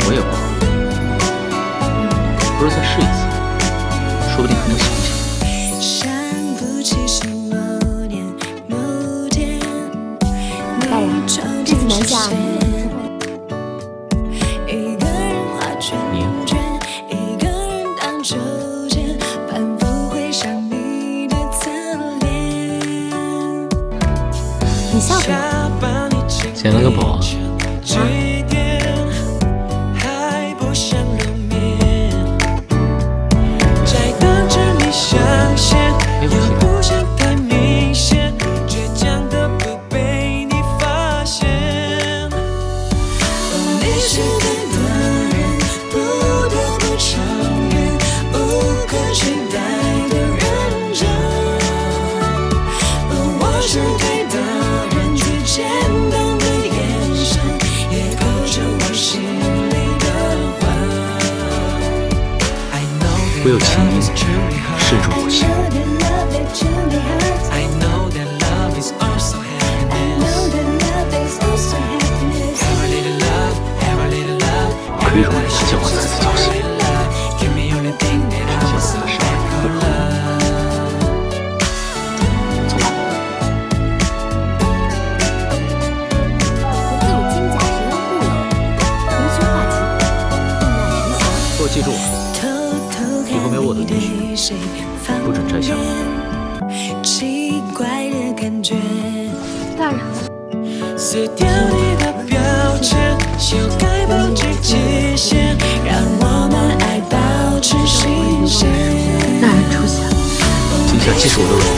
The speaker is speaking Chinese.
我也忘了，不如再试一次，说不定还能想起来。 大人，这次南下你笑什么？ 捡了个宝啊！我有情意深入我心。可以容忍他叫我字字交心，并且死的伤人不了。走吧。 自有金甲神恩护佑，同心化气，定难成祥。 给我记住了。以后没有我的女婿，不准摘香。 大人， 撕掉你的标签，修改不止界限，让我们爱保持新鲜。 大人出现了。 今天既是我的荣